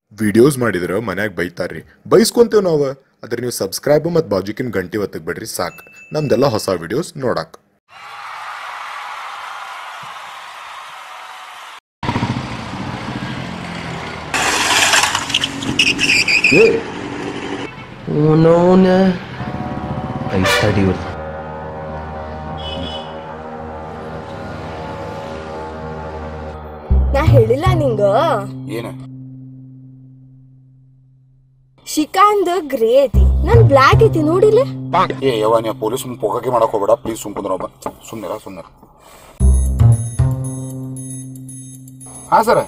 videos ಮಾಡಿದ್ರೆ ಮನ್ಯಾಗ ಬೈತಾರ್ರಿ ಬೈಸ್ಕೊಂತೇವ್ ನಾವು ಅದ್ರ ನೀವು ಸಬ್ಸ್ಕ್ರೈಬ್ ಮತ್ತು ಬಾಜುಕಿನ ಗಂಟೆ ಒತ್ತಕ್ ಬಿಡ್ರಿ ಸಾಕು ನಮ್ದೆಲ್ಲ ಹೊಸ ವಿಡಿಯೋಸ್ ನೋಡಾಕ ನಾ ಹೇಳಿಲ್ಲ ನಿಂಗ ಏನ ಶಿಕಾಂದ್ ಗ್ರೇ ಐತಿ ನನ್ ಬ್ಲಾಕ್ ಐತಿ ನೋಡಿಲ್ಲ ಏ ಯವ್ವ ನೀ ಪೊಲೀಸ್ ಮುಂದೆ ಪೊಗಾಕಿ ಮಾಡಕ್ ಹೋಗ್ಬೇಡ ಪ್ಲೀಸ್ ಸುಮ್ಕುಂದ್ರೊಬ್ಬ ಸುಮ್ಮನೆ ಹಾ ಸರ್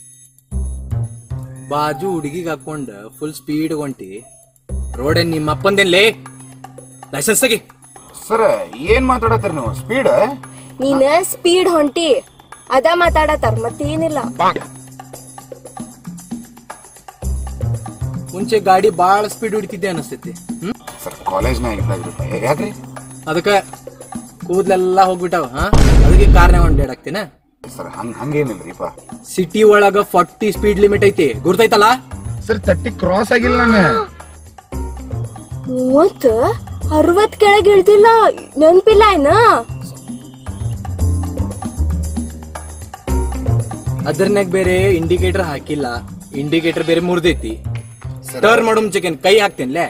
ಬಾಜು ಹುಡುಗಿಗೆ ಹಾಕೊಂಡ ಫುಲ್ ಸ್ಪೀಡ್ ಹೊಂಟಿ ರೋಡ್ ಏನ್ ನಿಮ್ಮ ಅಪ್ಪಂದೇನ್ಲೇ ಲೈಸೆನ್ಸ್ ತೆಗಿ ಸರ್ ಏನ್ ಮಾತಾಡತ್ತೀರಿ ನೀವು ಸ್ಪೀಡ್ ನೀನ ಸ್ಪೀಡ್ ಹೊಂಟಿ ಅದ ಮಾತಾಡತಾರ ಮತ್ತೇನಿಲ್ಲ ಮುಂಚೆ ಗಾಡಿ ಬಾಳ ಸ್ಪೀಡ್ ಹೊಡಿತಿದ್ದೆ ಅನಿಸ್ತೈತಿ ಸರ್ ಕಾಲೇಜ್ನಾಗ ಇದ್ದಾಗ್ರಿ ಯಾಕ್ರಿ ಅದಕ್ಕ ಕೂದ್ಲೆಲ್ಲ ಹೋಗ್ಬಿಟ್ಟಾವ ಅದಕ್ಕೆ ಕಾರ್ನ ಹೊಂಡಾಡಾಕ್ತೇನ ಸರ್ ಹಂಗೇನಿಲ್ರಿಪ್ಪ ಸಿಟಿ ಒಳಗ 40 ಸ್ಪೀಡ್ ಲಿಮಿಟ್ ಐತಿ ಗುರ್ತೈತಲ್ಲ ಸರ್ 30 ಕ್ರಾಸ್ ಆಗಿಲ್ಲ ನಾನು 60 ಕೆಳಗೆ ಇಳ್ದಿಲ್ಲ ನೆನ್ಪಿಲ್ಲ ಏನ ಅದ್ರನ್ಯಾಗ ಬೇರೆ ಇಂಡಿಕೇಟರ್ ಹಾಕಿಲ್ಲ ಇಂಡಿಕೇಟರ್ ಬೇರೆ ಮುರಿದೈತಿ ಟರ್ನ್ ಮಾಡೋ ಮುಂಚೆ ಕೈ ಹಾಕ್ತೇನ್ಲೆ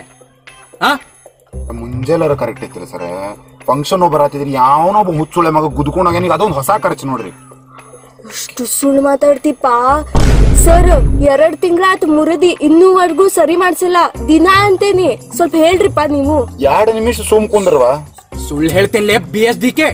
ಮುಂಜಾನೆ ಕರೆಕ್ಟ್ ಐತಿಲ್ಲ ಸರ್ ಫಂಕ್ಷನ್ ಬರತ್ತಿದ್ರಿ ಯಾವನೊಬ್ಬ ಹುಚ್ಚುಳೆ ಮಗ ಗುದ್ಕೊಂಡಾಗ ಅದೊಂದು ಹೊಸ ಖರ್ಚು ನೋಡ್ರಿ ಅಷ್ಟು ಸುಳ್ಳು ಮಾತಾಡ್ತಿಪ್ಪ ಸರ್ 2 ತಿಂಗಳಾತ್ ಮುರಿದಿ ಇನ್ನೂವರೆಗೂ ಸರಿ ಮಾಡ್ಸಿಲ್ಲ ದಿನ ಅಂತೇನಿ ಸ್ವಲ್ಪ ಹೇಳ್ರಿಪ್ಪ ನೀವು 2 ನಿಮಿಷ ಸುಮ್ಕೊಂಡ್ರವ ಸುಳ್ಳು ಹೇಳ್ತೇನ್ಲೆ BSDK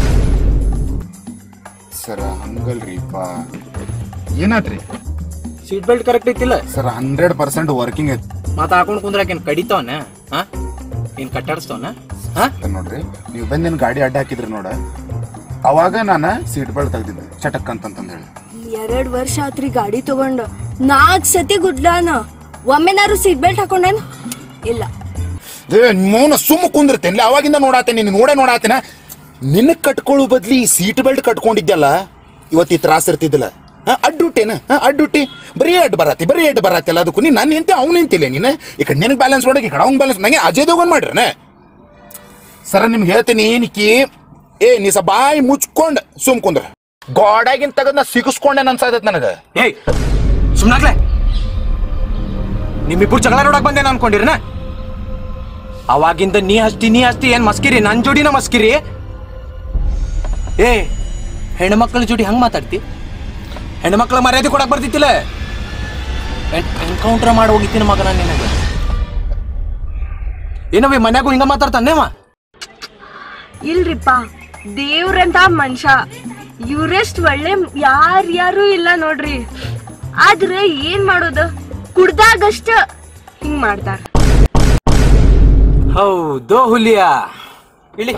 ಸರ್ ಹಂಗಲ್ರಿಪ್ಪ ಏನಾತ್ರಿ ಸೀಟ್ ಬೆಲ್ಟ್ ಕರೆಕ್ಟ್ ಐತಿಲ್ಲ ಸರ್ 100% ವರ್ಕಿಂಗ್ ಐತಿ ಮಾತಾ ಹಾಕೊಂಡ್ ಕುಂದ್ರಾಕೇನ್ ಕಡಿತಾವನ ಏನ್ ಕಟ್ಟಾಡಿಸ್ತವನ ನೋಡ್ರಿ ನೀವು ಬಂದೇನ್ ಗಾಡಿ ಅಡ್ಡ ಹಾಕಿದ್ರಿ ನೋಡ ಅವಾಗ ನಾನ ಸೀಟ್ ಬೆಲ್ಟ್ ತೆಗ್ದಿದ್ದೆ ಚಟಕ್ ಅಂತಂದ್ ಹೇಳಿ 2 ವರ್ಷ ಆತ್ರಿ ಗಾಡಿ ತಗೊಂಡು 4 ಸತಿ ಗುಡ್ಲಾನ ಒಮ್ಮೆನಾರು ಸೀಟ್ ಬೆಲ್ಟ್ ಹಾಕೊಂಡೇನ ಇಲ್ಲ ಮೌನ ಸುಮ್ಮ ಕುಂದಿರ್ತೇನೆ ಅವಾಗಿಂದ ನೋಡಾತೇನೆ ನೀನು ನೋಡಾತೇನ ನಿನ್ನ ಕಟ್ಕೊಳ್ಳೋ ಬದ್ಲಿ ಸೀಟ್ ಬೆಲ್ಟ್ ಕಟ್ಕೊಂಡಿದ್ದಲ್ಲ ಇವತ್ತು ಈ ತ್ರಾಸ ಇರ್ತಿದ್ದಿಲ್ಲ ಅಡ್ಡುಟ್ಟೇನ ಅಡ್ಡುಟ್ಟಿ ಬರೀ ಅಡ್ಡು ಬರತ್ತಿಲ್ಲ ಅದಕ್ಕೂ ನೀನು ನಾನು ನಿಂತೆ ಅವ್ನು ನಿಂತಿಲ್ಲ ನೀನು ಈ ಕಡೆ ನಿನಗೆ ಬ್ಯಾಲೆನ್ಸ್ ನೋಡಕ್ಕೆ ಈ ಕಡೆ ಅವ್ನು ಬ್ಯಾಲೆನ್ಸ್ ನಂಗೆ ಅಜಯ್ ದೇವಗನ್ ಮಾಡ್ರನ ಸರ ನಿಮ್ಗೆ ಹೇಳ್ತೀನಿ ಏನಕ್ಕೆ ನೀ ಸ ಬಾಯಿ ಮುಚ್ಕೊಂಡು ಸುಮ್ಕೊಂಡ್ರ ಗೋಡಾಗಿನ್ ತಗದ್ ನಾ ಸಿಗಿಸ್ಕೊಂಡೆ ಅನ್ಸಾದತ್ ನನಗೆ ಏಯ್ ಸುಮ್ನಾಗ್ಲೆ ನಿಮ್ಮಿಬ್ಬರು ಜಗಳ ನೋಡಕ್ ಬಂದೇನ ಅನ್ಕೊಂಡಿರನ ಅವಾಗಿಂದ ನೀ ಹಸ್ತಿ ಏನ್ ಮಸ್ಕಿರಿ ನನ್ ಜೋಡಿನ ಮಸ್ಕಿರಿ ಹೆಣ್ಮಕ್ಳ ಜೋಡಿ ಹಂಗ್ ಮಾತಾಡ್ತಿ ಹೆಣ್ಮಕ್ಳ ಮರ್ಯಾದೆ ಕೊಡಕ್ ಬರ್ತಿತ್ತಿಲ್ಲ ಎನ್ಕೌಂಟರ್ ಮಾಡಿ ಹೋಗಿತ್ತೀನಿ ಮಗನ ನಿನಗೆ ಏನವಿ ಮನ್ಯಾಗೂ ಹಿಂಗ ಮಾತಾಡ್ತಾನೇವ ಇಲ್ರಿಪ್ಪ ದೇವ್ರಂತ ಮನುಷ್ಯ ಇವ್ರೆಷ್ಟ್ ಒಳ್ಳೆ ಯಾರ್ಯಾರು ಇಲ್ಲ ನೋಡ್ರಿ ಆದ್ರೆ ಏನ್ ಮಾಡೋದು ಕುಡ್ದಾಗಷ್ಟ ಹಿಂಗ್ ಮಾಡ್ತಾರ ಹೌದೋ ಹುಲಿಯಾ ಇಳಿ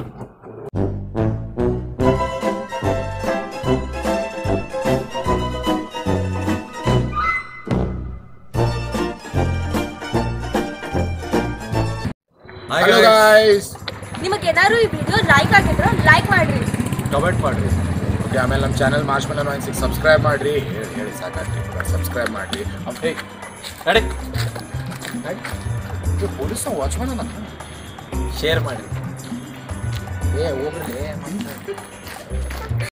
ಹಲೋ ಗೈಸ್ ನಿಮಗೆ ಏನಾದ್ರು ಈ ವಿಡಿಯೋ ಲೈಕ್ ಆಗಿದ್ರ ಲೈಕ್ ಮಾಡ್ರಿ ಕಮೆಂಟ್ ಮಾಡ್ರಿ ಓಕೆ ಆಮೇಲೆ ನಮ್ಮ ಚಾನಲ್ ಮಾರ್ಚ್ಮೆಲೋ 96 ಸಬ್ಸ್ಕ್ರೈಬ್ ಮಾಡ್ರಿ ಹೇಳಿ ಸಾಕಾಗ್ರಿ ಸಬ್ಸ್ಕ್ರೈಬ್ ಮಾಡ್ರಿ ನಡಿ ಪೊಲೀಸ್ ವಾಚ್ಮನ್ ಶೇರ್ ಮಾಡಿ ಹೋಗ್ರಿ